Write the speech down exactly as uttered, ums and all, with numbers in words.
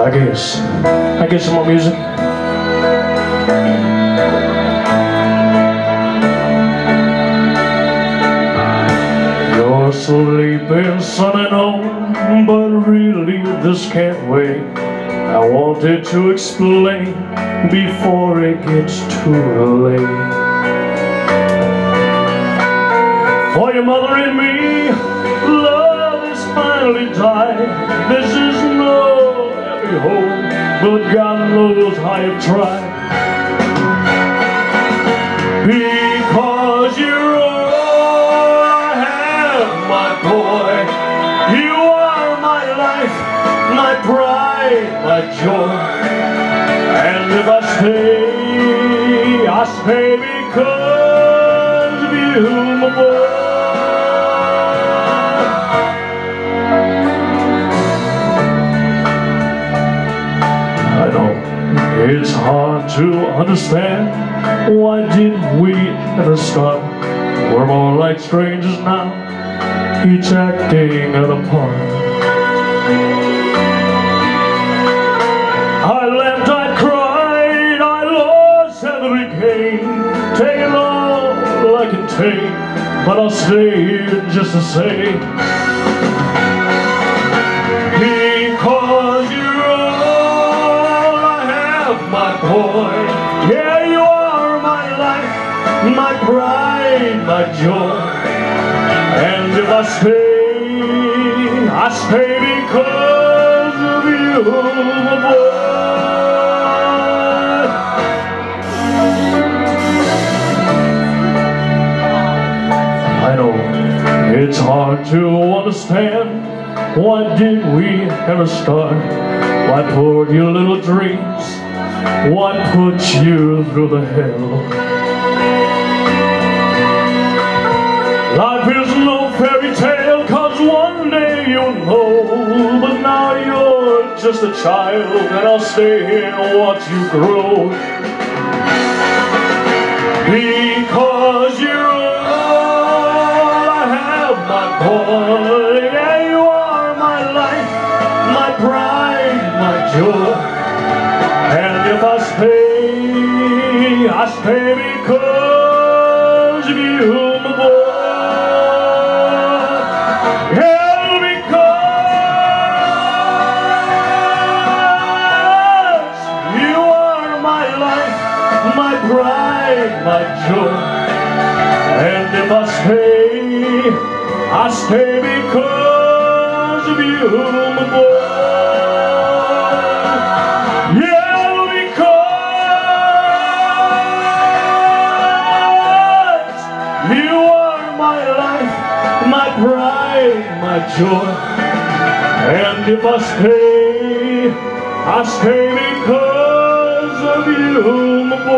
I guess. I get some more music. You're sleeping, son, I know, but really this can't wait. I wanted to explain before it gets too late. For your mother and me, love has finally died. This is no happy home, but God knows how you've tried. Because you're all I have, my boy. You are my life, my pride, my joy. And if I stay, I stay because of you, my boy. I know it's hard to understand. Why did we ever start? We're more like strangers now, each acting out a part. I laughed, I cried, I lost every gain. Take it all I can take, but I'll stay here just to say, because you're all I have, my boy. Yeah, you are my life, my pride, my joy. And if I stay, I stay because of you, my boy. I know it's hard to understand. Why did we ever start? Why poured your little dreams? What put you through the hell? Life is no fairy tale, cause one day you'll know. But now you're just a child, and I'll stay here and watch you grow. Because you're all I have, my boy. Yeah, you are my life, my pride, my joy. And if I stay, I stay because of you, my boy. Yeah, because you are my life, my pride, my joy. And if I stay, I stay because of you, my boy. You are my life, my pride, my joy. And if I stay, I stay because of you, my boy.